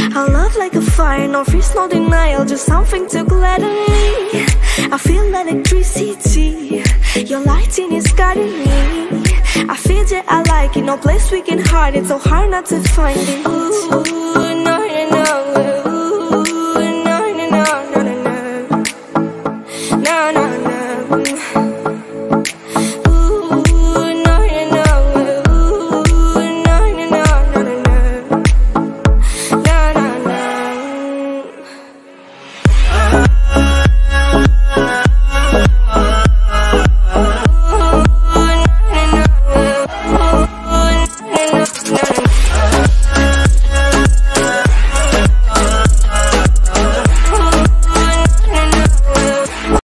Our love like a fire, no fears, no denial, just something to gladden me. I feel electricity, your lighting is guiding me. I feel that I like it, no place we can hide it, so hard not to find it. Ooh,